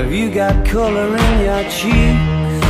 Have you got color in your cheeks?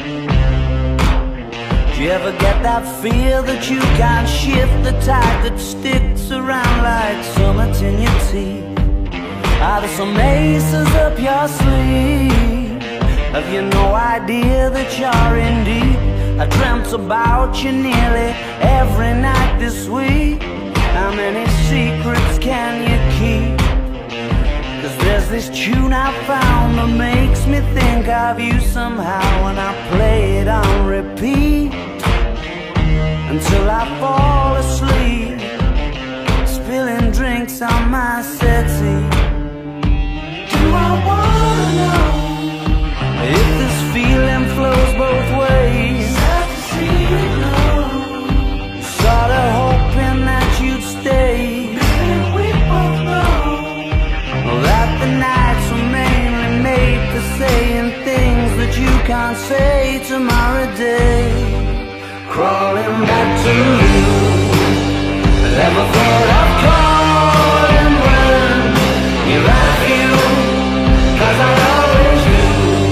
Do you ever get that feel that you can't shift, the tide that sticks around like summits in your teeth? Are there some aces up your sleeve? Have you no idea that you're in deep? I dreamt about you nearly every night this week. How many secrets can you keep? 'Cause there's this tune I found that makes me think of you somehow, and I play it on repeat until I fall asleep, spilling drinks on my settee. Do I wanna know if this feeling flows both ways? Sad to see you go. Sorta hoping that you'd stay. We both know that the nights were mainly made for saying things that you can't say tomorrow day. Crawling back to you, never thought I'd call and when you're out of you, 'cause I always do.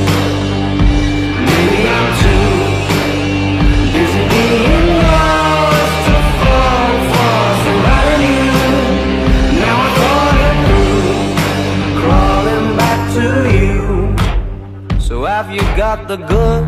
Maybe I'm too busy being lost to fall for somebody new. Now I thought it through, crawling back to you. So have you got the goods?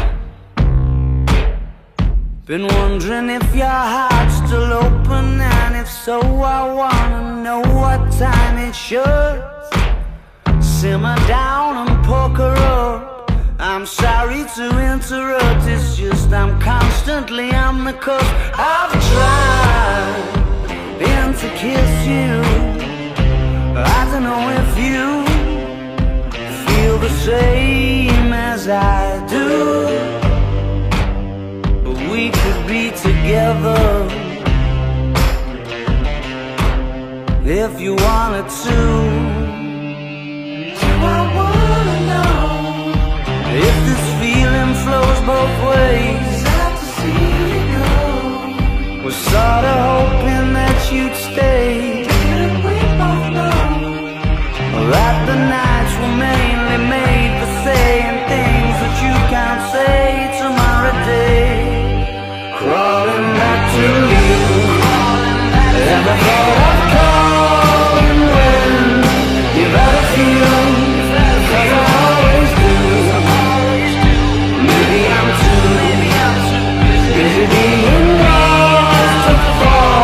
Been wondering if your heart's still open, and if so, I wanna know what time it should. Simmer down and poker up. I'm sorry to interrupt, it's just I'm constantly on the cusp. I've tried been to kiss you. I don't know if you feel the same as I do. We could be together if you wanted to. Do I wanna know if this feeling flows both ways? Sad to see you go. We're sorta hoping that you'd stay. And we both know that the nights were mainly made for saying things that you can't say tomorrow day. Crawling back to you, never thought I'd call and when you've had a few, 'cause I always do. Maybe I'm too busy being lost to fall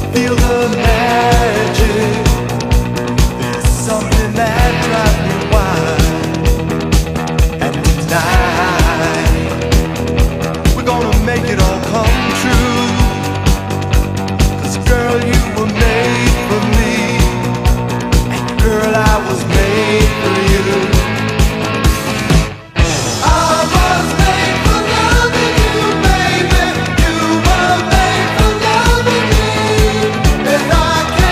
feel the magic. There's something that drives me wild. And tonight we're gonna make it all come true. 'Cause girl, you were made for me, and girl, I was made for you. I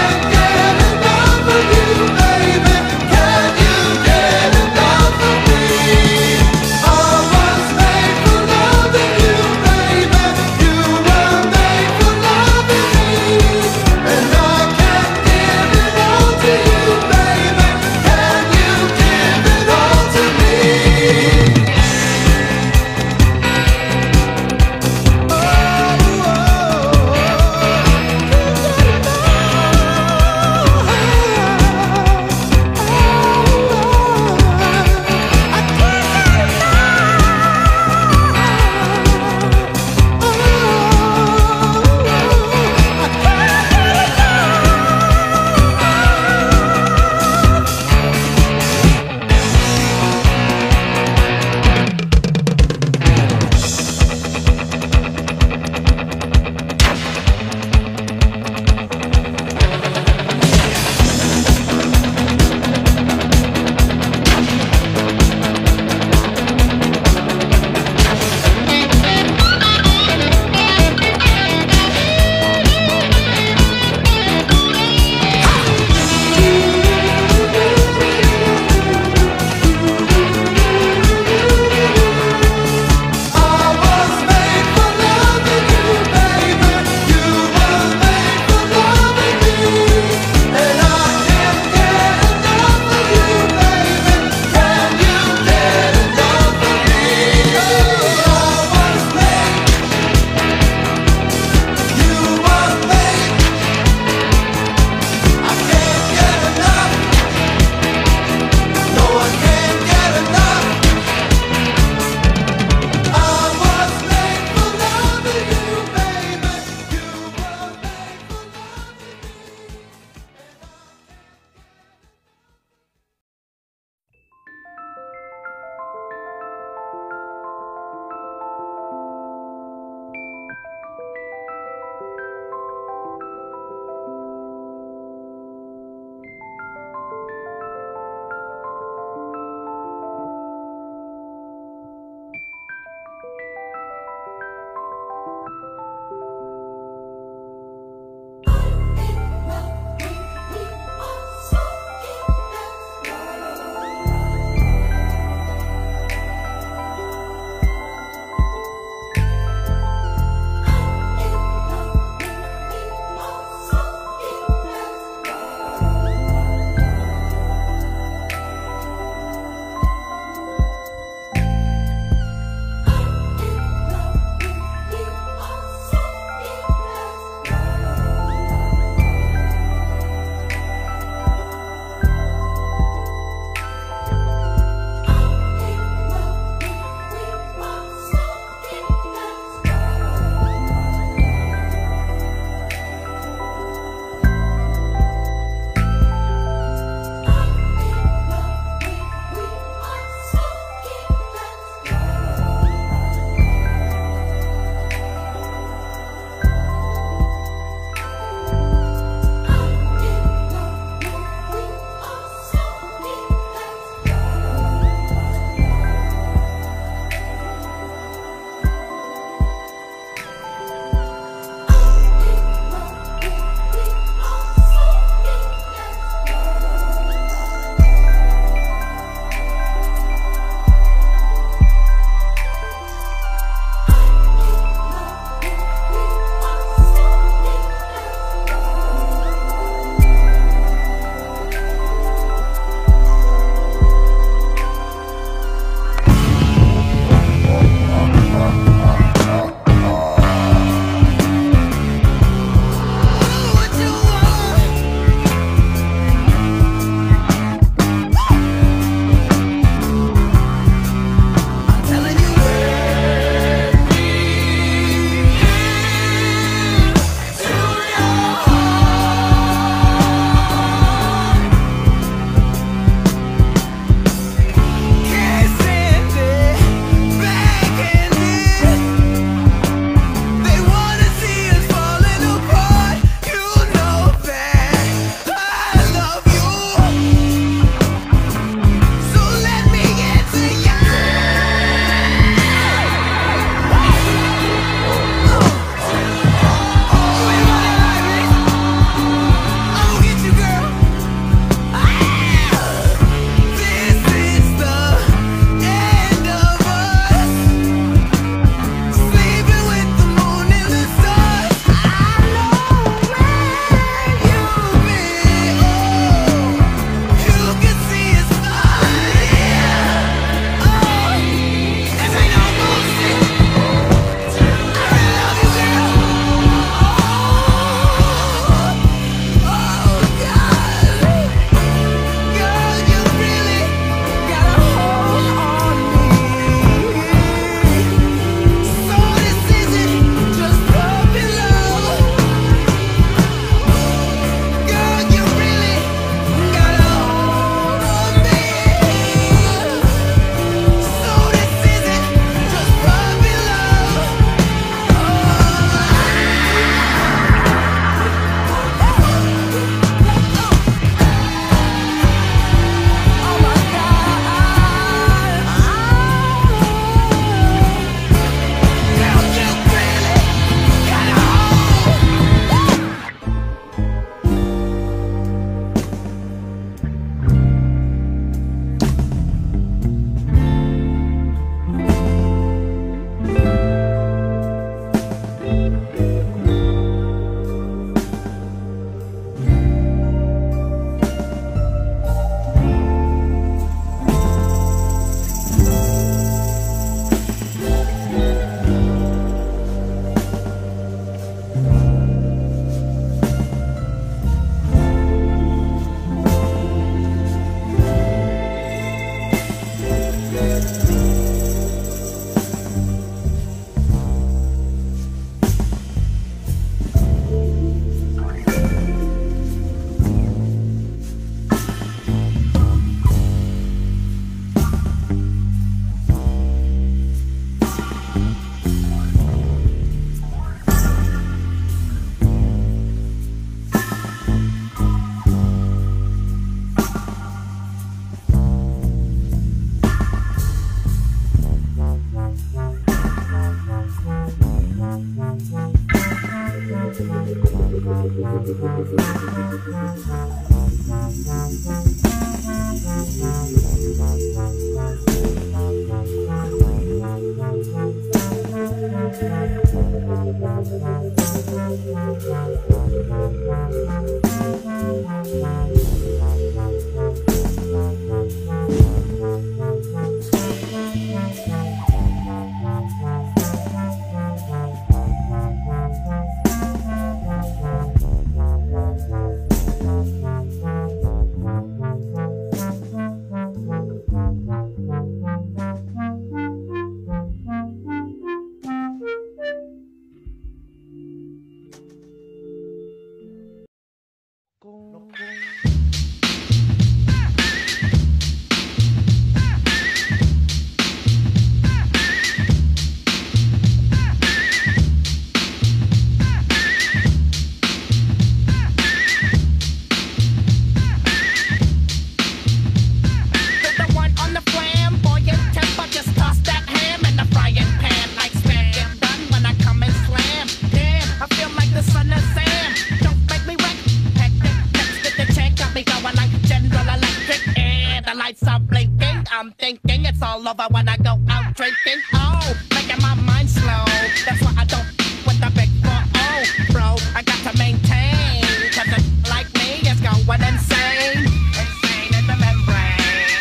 I'm thinking it's all over when I go out drinking. Oh, making my mind slow. That's why I don't with the big 4-0, bro. I got to maintain, cause a like me is going insane. Insane in the membrane.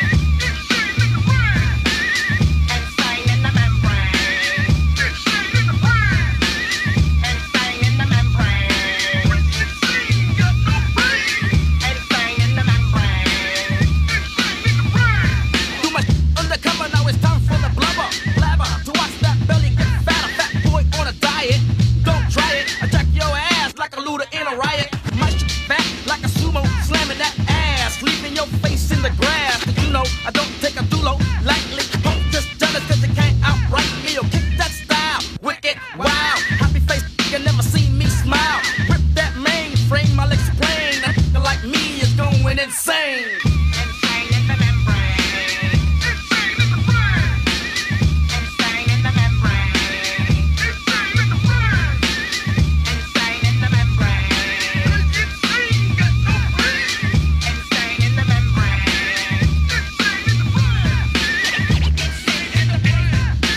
Insane in the membrane. Insane in the brain. Insane in the membrane. Insane in the membrane. Too much undercover, now it's time for the blubber. Blabber, to watch that belly get fatter. Fat boy on a diet, don't try it. I jack your ass like a looter in a riot. My shit fat like a sumo, slamming that ass, leaving your face in the grass. But you know, I don't take a dulo lightly. Don't just jealous cause you can't outright me. Or kick that style, wicked, wow. Happy face, you never see me smile. Rip that mainframe, I'll explain. A nigga like me is going insane. Insane in the membrane. Insane in the brain. Insane in the membrane. Insane in the brain. Insane in the membrane. Insane got no brain. Insane in the membrane. Insane in the brain. Insane in the brain.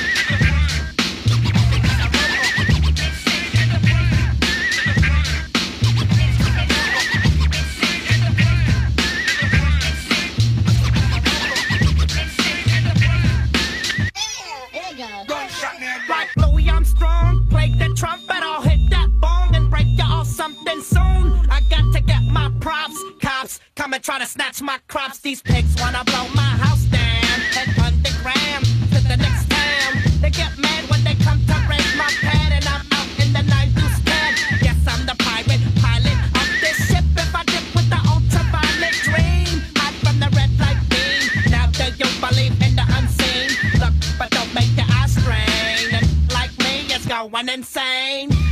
Like Louis Armstrong, play the trumpet, I'll hit that bong and break you off something soon. I got to get my props, cops come and try to snatch my crops. These pigs wanna blow my house down and underground to the next town. They get mad when they come to raid my pad and I'm out in the 9-10. Yes, I'm the pirate pilot of this ship. If I dip with the ultraviolet dream, hide from the red light beam. Now do you believe in the unseen? Look, but don't make your eyes strain. And like me, it's going insane.